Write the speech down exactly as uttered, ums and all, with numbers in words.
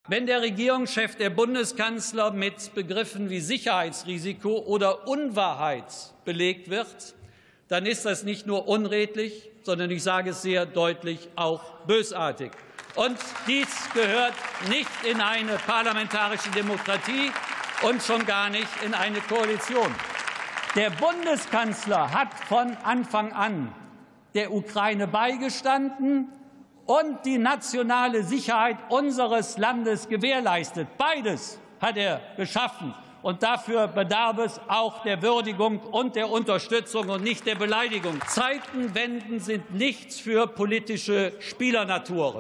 Wenn der Regierungschef, der Bundeskanzler, mit Begriffen wie Sicherheitsrisiko oder Unwahrheit belegt wird, dann ist das nicht nur unredlich, sondern ich sage es sehr deutlich, auch bösartig. Und dies gehört nicht in eine parlamentarische Demokratie und schon gar nicht in eine Koalition. Der Bundeskanzler hat von Anfang an der Ukraine beigestanden und die nationale Sicherheit unseres Landes gewährleistet. Beides hat er geschaffen. Und dafür bedarf es auch der Würdigung und der Unterstützung und nicht der Beleidigung. Zeitenwenden sind nichts für politische Spielernatur.